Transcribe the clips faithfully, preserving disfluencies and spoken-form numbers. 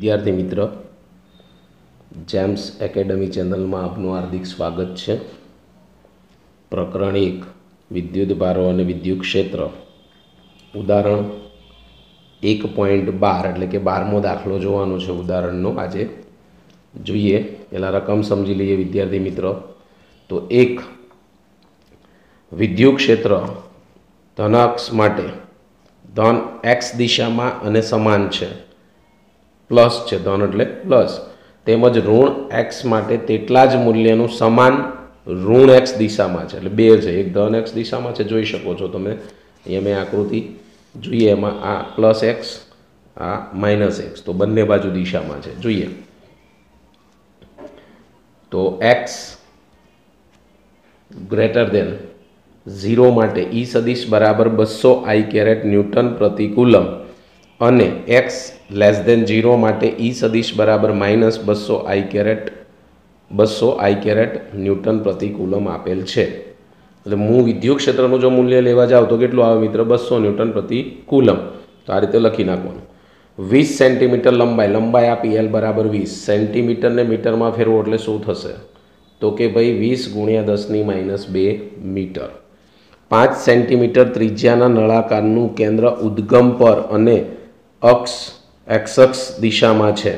विद्यार्थी मित्र James academy channel में आपનું हार्दिक स्वागत है। प्रकरण एक विद्युत भारो और विद्युत क्षेत्र उदाहरण एक पॉइंट बार एटले के बारमो दाखलो जोवानो छे। उदाहरणनो आजे जोईए। पहला रकम समझी लीए विद्यार्थी मित्र। तो एक विद्युत क्षेत्र धन अक्ष माटे धन एक्स दिशा में अने समान है, प्लस है, धन एटले प्लस, तेमज ऋण एक्स माटे तेटला ज मूल्यनु समान ऋण एक्स दिशा में है, एटले बे छे। एक धन एक्स दिशा में है, जोई शको छो तमे। अहींया मैं आकृति जोईए, एमां आ प्लस एक्स आ माइनस एक्स, तो बंने बाजू दिशा में है। जोईए तो एक्स ग्रेटर देन जीरो माटे ई सदिश बराबर बसो आई कैरेट न्यूटन प्रति कूलम अने एक्स लेस देन जीरो माटे ई सदिश बराबर माइनस बसो आई कैरेट बसो आई कैरेट न्यूटन प्रति कूलम आपेल छे। એટલે હું વિદ્યુત ક્ષેત્રનું જો મૂલ્ય લેવા જાઉં તો કેટલું આવે મિત્ર? બસો ન્યૂટન પ્રતિ કુલમ। તો આ રીતે લખી નાખવાનું। વીસ સેન્ટીમીટર લંબાઈ, લંબાઈ આપી એલ બરાબર વીસ, સેન્ટીમીટરને મીટરમાં ફેરવો એટલે શું થશે? તો કે ભાઈ વીસ ગુણ્યા દસની માઇનસ બે મીટર। પાંચ સેન્ટીમીટર ત્રિજ્યાના નળાકારનું કેન્દ્ર ઉદ્ગમ પર અને અક્ષ एक्स अक्ष दिशा में है,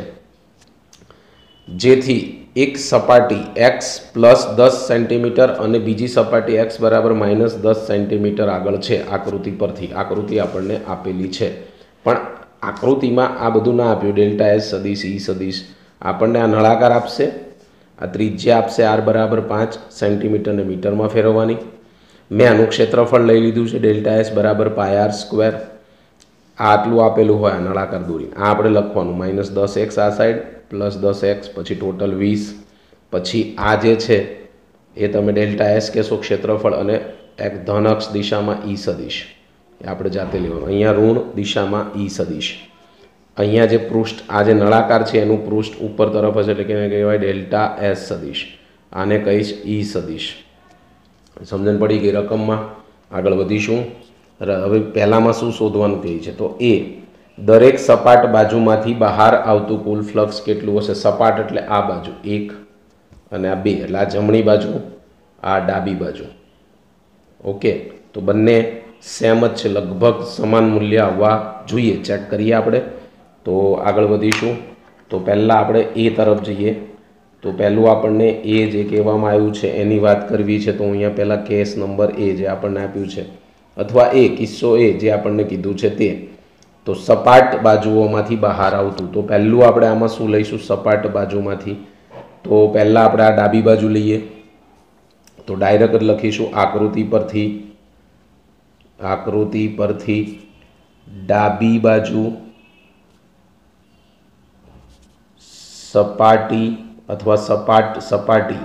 जेथी एक सपाटी एक्स प्लस दस सेंटीमीटर और बीजी सपाटी एक्स बराबर माइनस दस सेंटीमीटर आगळ छे। आकृति परथी आकृति आपने आपेली है, पण आकृति में आ बधुं ना आप्युं। डेल्टा एस सदिश ई सदिश आपने आ नळाकार आपशे, आ त्रिज्या आपशे आर बराबर पांच सेंटीमीटर ने मीटर में फेरववानी। मैं आनुं क्षेत्रफळ लई लीधुं छे डेल्टा एस बराबर पाय आर स्क्वेर। आटलू आपेलू होय नळाकार दूरी, आ आपणे लखवानुं माइनस दस एक्स आ साइड प्लस दस एक्स पछी टोटल वीस, पछी आ जे छे ए तमे डेल्टा एस कहेशो क्षेत्रफळ अने एक धन अक्ष दिशा में ई सदिश ए आपणे जाते लेवानुं। अहींया ऋण दिशा में ई सदिश, अहींया जे पृष्ठ आ जे नळाकार छे एनुं पृष्ठ उपर तरफ हशे એટલે કે કહેવાય डेल्टा एस सदिश, आने कहीश ई सदिश। समझण पड़ी गई रकम में? आगळ वधीशुं। हवे पहलामां शुं शोधवानुं कहे छे? तो ए दरेक सपाट बाजुमांथी बहार आवतुं कुल फ्लक्स केटलुं हशे? सपाट एटले आ बाजू एक अने आ बे, एटले आ जमणी बाजू आ डाबी बाजू। ओके, तो बंने सेम ज छे, लगभग समान मूल्य आववा जोईए। चेक करीए आपणे। तो आगळ वधीशुं। तो पहला आपणे ए तरफ जईए। तो पहलुं आपणे ए जे कहेवामां आव्युं छे एनी वात करवी छे, तो अहींया पहला केस नंबर ए जे आपणे आप्युं छे, अथवा ए किस्सो ए जे आपने कीधुं छे ते। तो सपाट बाजुओमांथी बहार आवतुं, तो पहलुं आपणे आमां शुं लईशुं? सपाट बाजुमांथी। तो पहला आपणे आ डाबी बाजू लईए, तो डायरेक्ट लखीशुं आकृति परथी आकृति परथी डाबी बाजू सपाटी अथवा सपाट सपाटी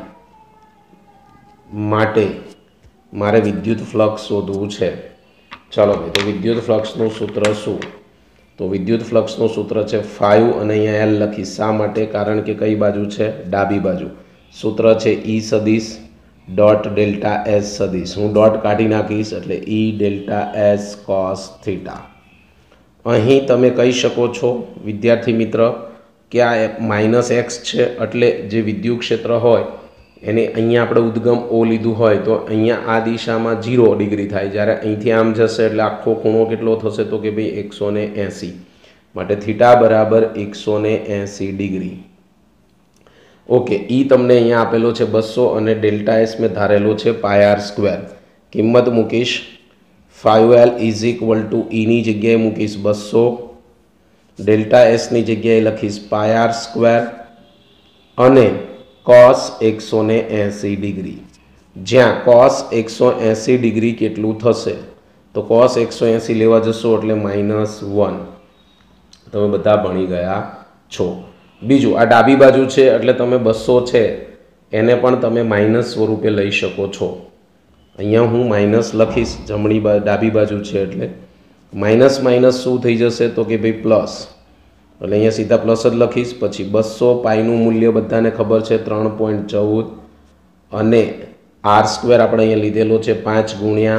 माटे मारे विद्युत फ्लक्स शोधवुं छे। चलो भाई, तो विद्युत फ्लक्सनुं सूत्र शुं? तो विद्युत फ्लक्सनुं सूत्र है फाइव अने अहींया एल लखी। शा माटे? कारण के कई बाजू है? डाबी बाजू। सूत्र है ई सदिश डॉट डेल्टा एस सदिश। हूँ डॉट काढी नाखीश एटले E delta s cos theta. अहीं तमे कही शको छो विद्यार्थी मित्र कि आ माइनस एक्स है, एटले जे विद्युत क्षेत्र होय एने अहींया आपणे उद्गम ओ लीधुं होय तो अहींया आ दिशामां जीरो डिग्री थाय, ज्यारे અહીંથી આમ જશે એટલે આખો ખૂણો કેટલો થશે? તો કે ભાઈ એકસો એંસી, માટે થીટા બરાબર એકસો એંસી ડિગ્રી। ઓકે, ई તમને અહીંયા આપેલો છે બસો અને ડેલ્ટા એસ મેં ધારેલો છે પાય આર સ્ક્વેર। કિંમત મૂકીશ five L is equal to E ની જગ્યાએ મૂકીશ બસો, ડેલ્ટા એસ ની જગ્યાએ લખીશ પાય આર સ્ક્વેર અને कॉस एक सौ एंसी डिग्री, ज्यां कॉस एक सौ एंसी डिग्री केटलू थशे? तो कॉस एक सौ एंसी लेवा जशो एटले माइनस वन। तमे बधा भणी गया छो। बीजू आ डाबी बाजू छे एटले तमे बसो छे एने पण तमे माइनस स्वरूपे लई शको छो। अहींया हूँ माइनस लखीश, जमणी बा डाबी बाजू छे एटले माइनस माइनस शुं थई जशे? तो कि भाई प्लस, એટલે અહીંયા सीधा प्लस ज लखीश। पछी बसो पाईનું मूल्य बधाने खबर है त्रण पॉइंट चौदह अने आर स्क्वेर આપણે અહીંયા લીધેલો છે पांच गुणिया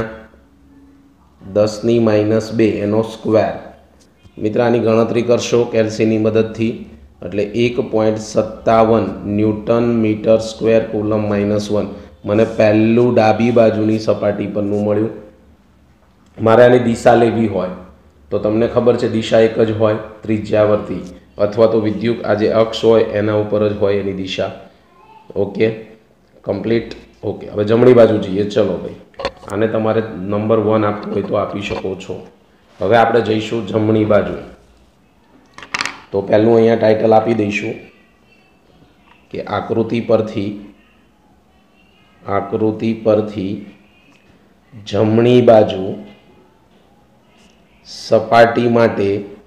दसની माइनस बे एनो स्क्वेर। मित्र आनी गणतरी करशो केल्सीनी मददथी એટલે એક પોઈન્ટ સત્તાવન newton metre square coulomb minus one મને પહેલું ડાબી બાજુની સપાટી પરનું મળ્યું. મારે આની દિશા લેવી હોય તો તમને ખબર છે દિશા એક જ હોય ત્રિજ્યાવર્તી અથવા તો વિદ્યુત આ જે અક્ષ હોય એના ઉપર જ હોય એની દિશા. Okay complete. ઓકે હવે જમણી બાજુ જઈએ. ચલો ભાઈ આને તમારે નંબર વન આપવું હોય તો આપી શકો છો. હવે આપણે જઈશું જમણી બાજુ. તો પહેલું અહીંયા ટાઇટલ આપી દઈશું કે આકૃતિ પરથી આકૃતિ પરથી જમણી બાજુ સપાટી માટે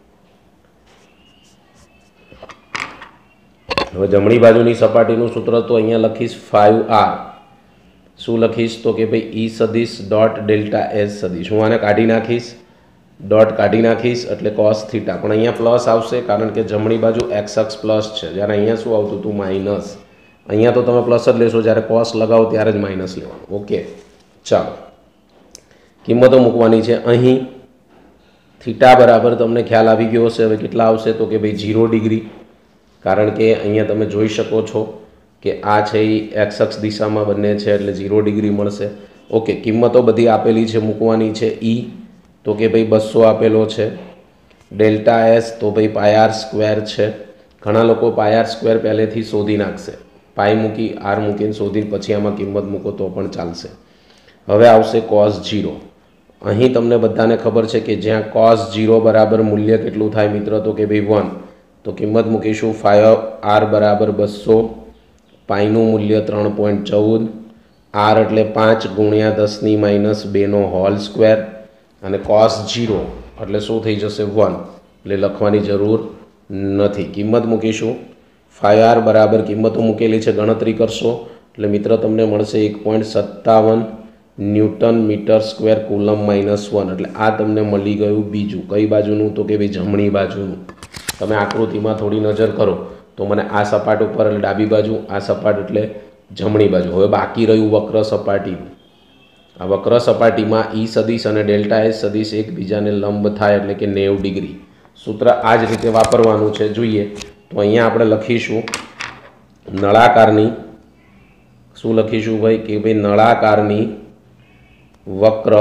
હવે જમણી બાજુની સપાટીનું સૂત્ર તો અહીંયા લખીશ ફાઈવ આર. શું લખીશ તો કે ભાઈ ઈ સદિશ ડોટ ડેલ્ટા એસ સદિશ. હું આને કાઢી નાખીશ, ડોટ કાઢી નાખીશ એટલે કોસ થીટા. પણ અહીંયા પ્લસ આવશે કારણ કે જમણી બાજુ એક્સ અક્ષ પ્લસ છે, જ્યારે અહીંયા શું આવતું હતું માઇનસ. અહીંયા તો તમે પ્લસ જ લેશો, જ્યારે કોસ લગાવો ત્યારે જ માઇનસ લેવાનું. ઓકે ચાલો કિંમતો મૂકવાની છે. અહીં થીટા બરાબર તમને ખ્યાલ આવી ગયો હશે. હવે કેટલા આવશે તો કે ભાઈ ઝીરો ડિગ્રી, કારણ કે અહીંયા તમે જોઈ શકો છો કે આ છે એ એક્સ અક્ષ દિશામાં બંને છે એટલે ઝીરો ડિગ્રી મળશે. ઓકે કિંમતો બધી આપેલી છે, મૂકવાની છે. ઈ તો કે ભાઈ બસો આપેલો છે. ડેલ્ટા એસ તો ભાઈ પાય આર સ્ક્વેર છે. ઘણા લોકો પાય આર સ્ક્વેર પહેલેથી શોધી નાખશે, પાય મૂકી આર મૂકીને શોધી પછી આમાં કિંમત મૂકો તો પણ ચાલશે. હવે આવશે કોસ ઝીરો. અહીં તમને બધાને ખબર છે કે જ્યાં કોસ ઝીરો બરાબર મૂલ્ય કેટલું થાય મિત્ર તો કે ભાઈ વન. તો કિંમત મૂકીશું ફાઈવ આર બરાબર બસો, પાઈનું મૂલ્ય ત્રણ પોઈન્ટ ચૌદ, આર એટલે પાંચ ગુણ્યા દસની માઇનસ બેનો હોલ સ્ક્વેર, અને કોસ ઝીરો એટલે શું થઈ જશે વન, એટલે લખવાની જરૂર નથી. કિંમત મૂકીશું ફાઈવ આર બરાબર કિંમતો મૂકેલી છે, ગણતરી કરશો એટલે મિત્ર તમને મળશે એક પોઈન્ટ સત્તાવન newton metre square coulomb minus one. એટલે આ તમને મળી ગયું બીજું. કઈ બાજુનું તો કે ભાઈ જમણી બાજુનું. તમે આકૃતિમાં થોડી નજર કરો તો મને આ સપાટ ઉપર એટલે ડાબી બાજુ, આ સપાટ એટલે જમણી બાજુ. હવે બાકી રહ્યું વક્ર સપાટીનું. આ વક્ર સપાટીમાં ઈ સદિશ અને ડેલ્ટા એસ સદિશ એકબીજાને લંબ થાય એટલે કે નેવું ડિગ્રી. સૂત્ર આ જ રીતે વાપરવાનું છે. જોઈએ તો અહીંયા આપણે લખીશું નળાકારની, શું લખીશું ભાઈ કે ભાઈ નળાકારની વક્ર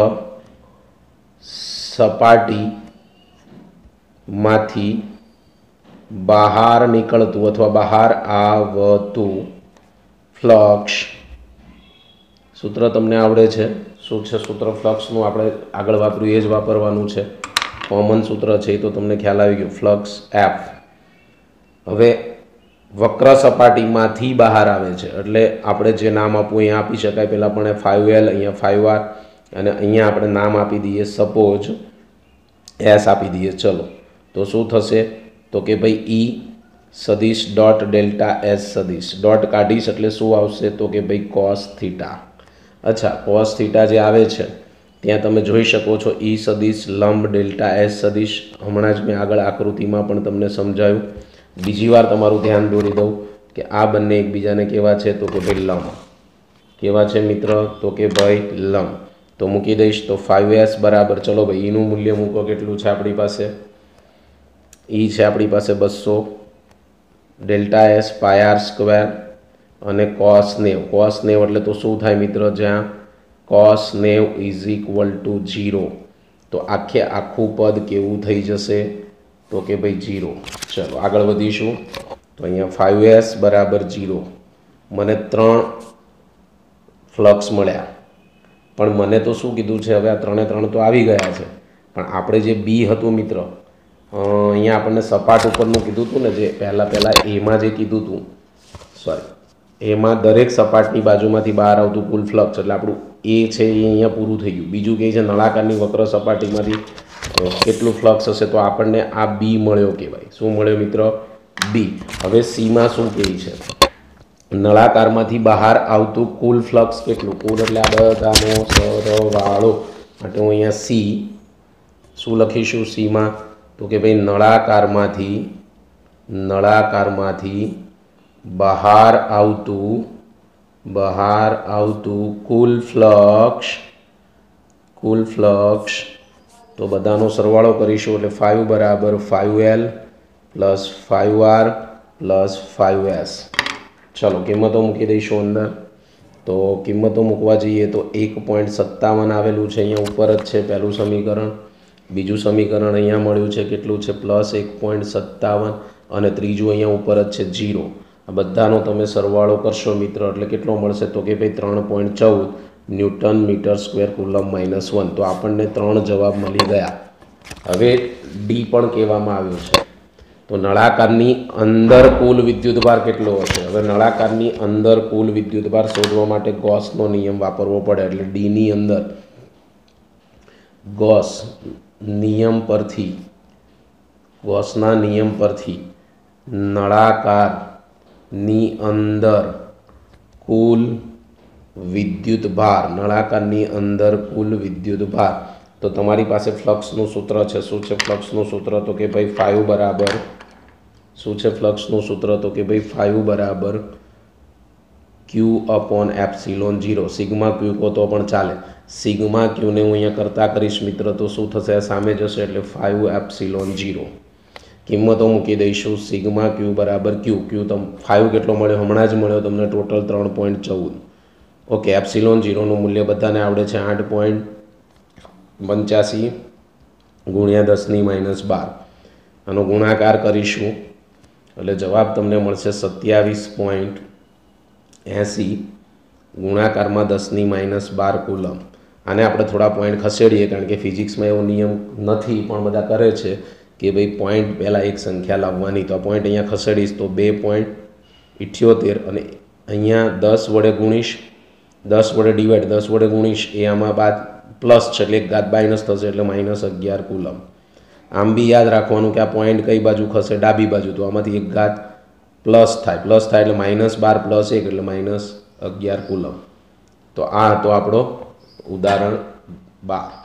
સપાટીમાંથી બહાર નીકળતું અથવા બહાર આવતું ફ્લક્સ. સૂત્ર તમને આવડે છે શું છે સૂત્ર ફ્લક્સનું? આપણે આગળ વાપર્યું એ જ વાપરવાનું છે. કોમન સૂત્ર છે એ તો તમને ખ્યાલ આવી ગયો, ફ્લક્સ એફ. હવે વક્ર સપાટીમાંથી બહાર આવે છે એટલે આપણે જે નામ આપવું અહીંયા આપી શકાય. પહેલાં પણ ફાઈવ એલ, અહીંયા ફાઈવ આર, અને અહીંયા આપણે નામ આપી દઈએ સપોઝ એસ આપી દઈએ. ચલો તો શું થશે તો કે ભાઈ ઈ સદિશ ડોટ ડેલ્ટા એસ સદિશ. ડોટ કાઢીશ એટલે શું આવશે તો કે ભાઈ કોસ થીટા. અચ્છા કોસ થીટા જે આવે છે ત્યાં તમે જોઈ શકો છો ઈ સદિશ લંબ ડેલ્ટા એસ સદિશ. હમણાં જ મેં આગળ આકૃતિમાં પણ તમને સમજાવ્યું. બીજી વાર તમારું ધ્યાન દોરી દઉં કે આ બંને એકબીજાને કેવા છે તો કે ભાઈ લંબ. કેવા છે મિત્ર તો કે ભાઈ લંબ. તો મૂકી દઈશ તો ફાઈવ એસ બરાબર, ચલો ભાઈ ઈનું મૂલ્ય મૂકો કેટલું છે આપણી પાસે. ઈ છે આપણી પાસે બસો, delta s pi r square અને કોસ નેવ. કોસ નેવ એટલે તો શું થાય મિત્ર, જ્યાં કોસ નેવ ઇઝ ઇક્વલ ટુ ઝીરો તો આખે આખું પદ કેવું થઈ જશે તો કે ભાઈ ઝીરો. ચલો આગળ વધીશું. તો અહીંયા ફાઈવ એસ બરાબર ઝીરો. મને ત્રણ ફ્લક્સ મળ્યા, પણ મને તો શું કીધું છે હવે આ ત્રણે ત્રણ તો આવી ગયા છે, પણ આપણે જે બી હતું મિત્ર અહીંયા આપણને સપાટ ઉપરનું કીધું હતું ને, જે પહેલાં પહેલાં એમાં જે કીધું હતું, સોરી એમાં દરેક સપાટની બાજુમાંથી બહાર આવતું કુલ ફ્લક્સ, એટલે આપણું એ છે એ અહીંયા પૂરું થઈ ગયું. બીજું કહે છે નળાકારની વક્ર સપાટીમાંથી કેટલું ફ્લક્સ હશે, તો આપણને આ બી મળ્યો કહેવાય. શું મળ્યો મિત્ર? બી. હવે સીમાં શું કહે છે, નળાકારમાંથી બહાર આવતું કુલ ફ્લક્સ કેટલું, કુલ એટલે આ બધાનો સરવાળો. માટે હું અહીંયા સી શું લખીશું સીમાં તો કે ભાઈ નળાકારમાંથી નળાકારમાંથી બહાર આવતું બહાર આવતું કુલ ફ્લક્સ કુલ ફ્લક્સ તો બધાનો સરવાળો કરીશું એટલે ફાઈવ બરાબર five L plus five R plus five S. ચલો કિંમતો મૂકી દઈશું અંદર. તો કિંમતો મૂકવા જઈએ તો એક પોઈન્ટ સત્તાવન આવેલું છે અહીંયા ઉપર જ છે પહેલું સમીકરણ. બીજું સમીકરણ અહીંયા મળ્યું છે કેટલું છે પ્લસ એક પોઈન્ટ સત્તાવન અને ત્રીજું અહીંયા ઉપર જ છે જીરો. આ બધાનો તમે સરવાળો કરશો મિત્રો એટલે કેટલો મળશે તો કે ભાઈ ત્રણ પોઈન્ટ ચૌદ newton metre square coulomb minus one. તો આપણને ત્રણ જવાબ મળી ગયા. હવે ડી પણ કહેવામાં આવ્યું છે. તો નળાકારની અંદર કુલ વિદ્યુતભાર કેટલો હશે? હવે નળાકારની અંદર કુલ વિદ્યુતભાર શોધવા માટે ગોસનો નિયમ વાપરવો પડે. એટલે ડીની અંદર ગોસ નિયમ પરથી ગોસના નિયમ પરથી નળાકારની અંદર કુલ વિદ્યુતભાર નળાકારની અંદર કુલ વિદ્યુતભાર. તો તમારી પાસે ફ્લક્સનું સૂત્ર છે. શું છે ફ્લક્સનું સૂત્ર? તો કે ભાઈ ફાઇવ બરાબર શું છે ફ્લક્સનું સૂત્ર? તો કે ભાઈ ફાઇવ બરાબર q upon epsilon zero. Sigma q કહો તો પણ ચાલે. સિગ્મા ક્યુને હું અહીંયા કરતા કરીશ મિત્ર તો શું થશે? સામે જશે એટલે ફાઇવ એપ્સિલોન ઝીરો. કિંમતો મૂકી દઈશું. સિગ્મા ક્યુ બરાબર ક્યુ ક્યુ તમ ફાઇવ કેટલો મળ્યો? હમણાં જ મળ્યો તમને ટોટલ ત્રણ પોઈન્ટ ચૌદ. ઓકે એપ્સિલોન ઝીરોનું મૂલ્ય બધાને આવડે છે આઠ પોઈન્ટ પંચ્યાસી ગુણ્યા દસની માઇનસ બાર. આનો ગુણાકાર કરીશું એટલે જવાબ તમને મળશે સત્યાવીસ પોઈન્ટ એંસી ગુણાકારમાં દસની માઇનસ બાર કુલમ. આને આપણે થોડા પોઈન્ટ ખસેડીએ કારણ કે ફિઝિક્સમાં એવો નિયમ નથી પણ બધા કરે છે કે ભાઈ પોઈન્ટ પહેલાં એક સંખ્યા લાવવાની. તો આ પોઈન્ટ અહીંયા ખસેડીશ તો બે પોઈન્ટ ઇઠ્યોતેર અને અહીંયા દસ વડે ગુણીશ દસ વડે ડિવાઈડ દસ વડે ગુણીશ એ આમાં બાદ પ્લસ છે એટલે એક ઘાત માઇનસ થશે એટલે માઇનસ અગિયાર કુલમ. આમ બી યાદ રાખવાનું કે આ પોઈન્ટ કઈ બાજુ ખસે? ડાબી બાજુ. તો આમાંથી એક ઘાત પ્લસ થાય પ્લસ થાય એટલે માઇનસ બાર પ્લસ એક એટલે માઇનસ અગિયાર કુલમ. તો આ હતો આપણો ઉદાહરણ બાર.